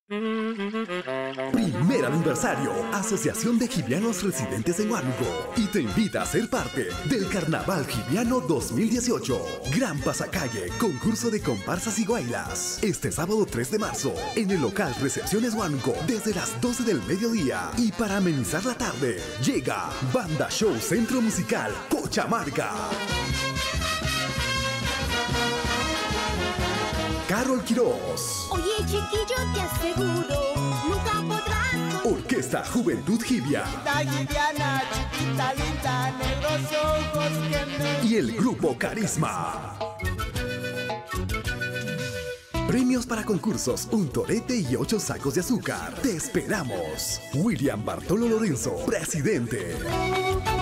Primer aniversario, Asociación de Jibianos Residentes en Huánuco, y te invita a ser parte del Carnaval Jibiano 2018. Gran pasacalle, concurso de comparsas y guaylas. Este sábado 3 de marzo, en el local Recepciones Huánuco, desde las 12 del mediodía. Y para amenizar la tarde, llega Banda Show Centro Musical Cochamarca. Carol Quiroz. Oye, chiquillo, te aseguro, nunca podrás. Orquesta Juventud Jibia. Jibiana, chiquita, linda, negros ojos que me... Y el grupo Carisma. Premios para concursos, un torete y 8 sacos de azúcar. Te esperamos. William Bartolo Lorenzo, presidente.